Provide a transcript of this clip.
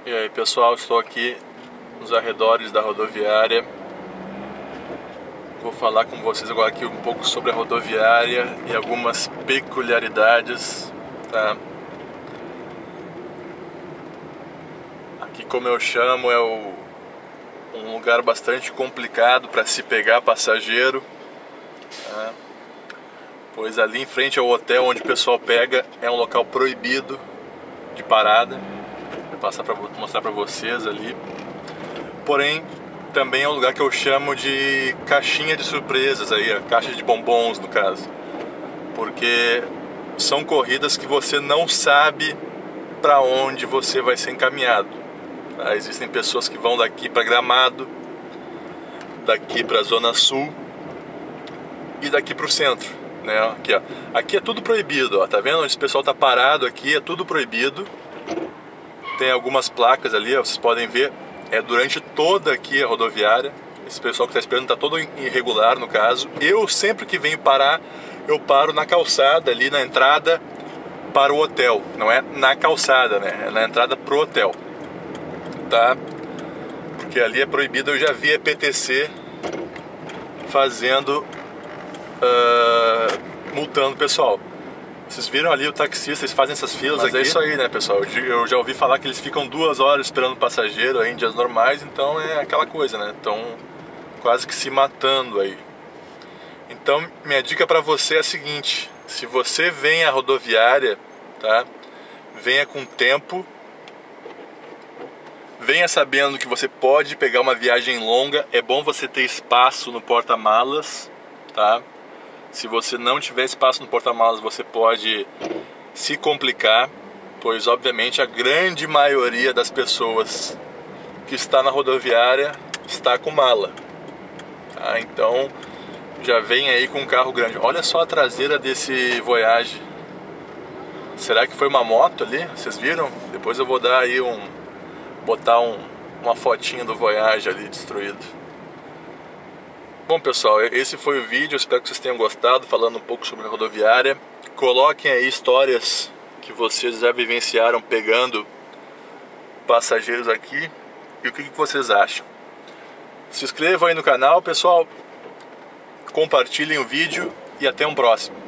E aí pessoal, estou aqui nos arredores da rodoviária. Vou falar com vocês agora aqui um pouco sobre a rodoviária e algumas peculiaridades, tá? Aqui, como eu chamo, é um lugar bastante complicado para se pegar passageiro, tá? Pois ali em frente ao hotel onde o pessoal pega é um local proibido de parada. Vou mostrar para vocês ali. Porém, também é um lugar que eu chamo de caixinha de surpresas aí, a caixa de bombons no caso, porque são corridas que você não sabe para onde você vai ser encaminhado, tá? Existem pessoas que vão daqui para Gramado, daqui para a Zona Sul e daqui para o centro, né? Aqui, ó. Aqui é tudo proibido, ó. Tá vendo onde esse pessoal tá parado aqui? É tudo proibido. Tem algumas placas ali, ó, vocês podem ver. É durante toda aqui a rodoviária. Esse pessoal que está esperando está todo irregular no caso. Eu sempre que venho parar, eu paro na calçada ali na entrada para o hotel. Não é na calçada, né? É na entrada pro hotel, tá? Porque ali é proibido. Eu já vi a PTC fazendo multando o pessoal. Vocês viram ali o taxista, eles fazem essas filas. Mas aqui. É isso aí, né, pessoal? Eu já ouvi falar que eles ficam 2 horas esperando o passageiro aí em dias normais, então é aquela coisa, né? Estão quase que se matando aí. Então, minha dica para você é a seguinte: se você vem à rodoviária, tá? Venha com tempo. Venha sabendo que você pode pegar uma viagem longa. É bom você ter espaço no porta-malas, tá? Se você não tiver espaço no porta-malas, você pode se complicar, pois obviamente a grande maioria das pessoas que está na rodoviária está com mala, tá? Então já vem aí com um carro grande. Olha só a traseira desse Voyage. Será que foi uma moto ali? Vocês viram? Depois eu vou dar aí botar uma fotinha do Voyage ali destruído. Bom pessoal, esse foi o vídeo, eu espero que vocês tenham gostado, falando um pouco sobre a rodoviária. Coloquem aí histórias que vocês já vivenciaram pegando passageiros aqui e o que vocês acham. Se inscrevam aí no canal, pessoal, compartilhem o vídeo e até um próximo.